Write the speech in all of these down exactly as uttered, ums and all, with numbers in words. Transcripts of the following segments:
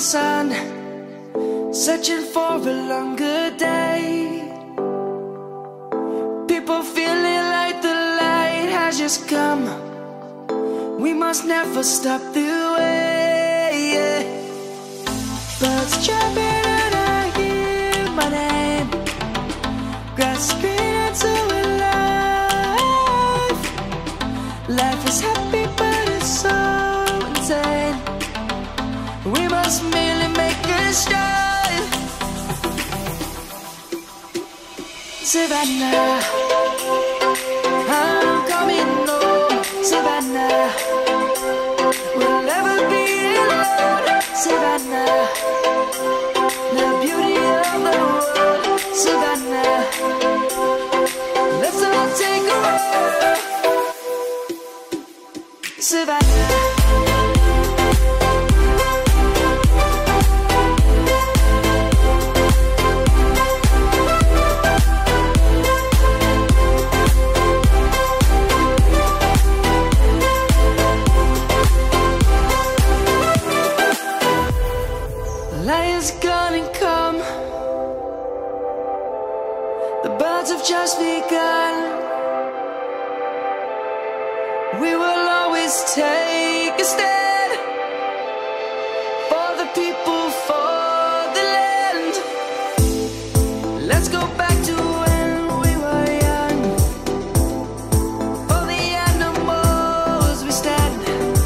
sun, searching for a longer day. People feeling like the light has just come. We must never stop the way, yeah. Birds chirping and I hear my name, grasping into a life. Life is happy but it's so insane. We must merely make a start. Savannah, I'm coming home. Savannah, we'll never be alone. Savannah, the beauty of the world. Savannah, let's all take a walk. Savannah. Lion's gonna come. The birds have just begun. We will always take a stand for the people, for the land. Let's go back to when we were young. For the animals we stand.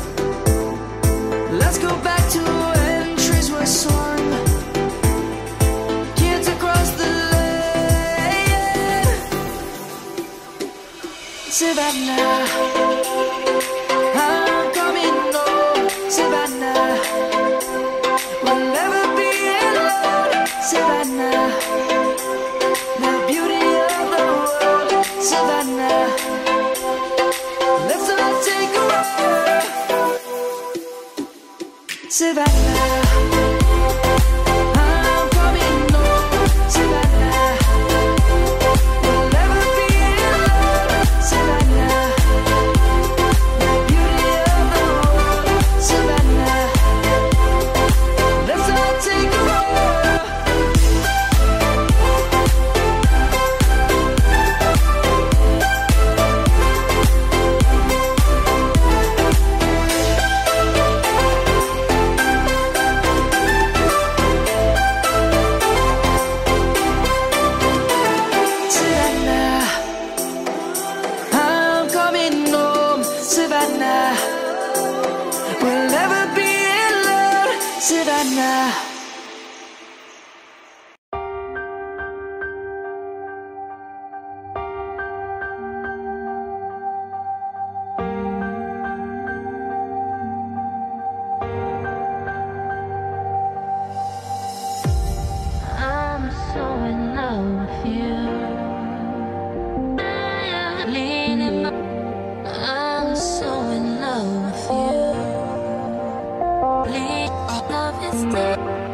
Let's go back to when trees were swung. Kids across the land. Savannah, I'm coming home. Savannah, we'll never be alone. Savannah, the beauty of the world. Savannah, let's all take a walk. Savannah, I'm coming home. Savannah, we'll never be alone. Savannah, the beauty of the world. Savannah, let's all take a walk. Savannah, I'm coming home. Savannah, we'll never be alone. Savannah. I'm so in love with you. Leaning up. I'm so in love with you. Please, love is dead.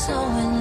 so in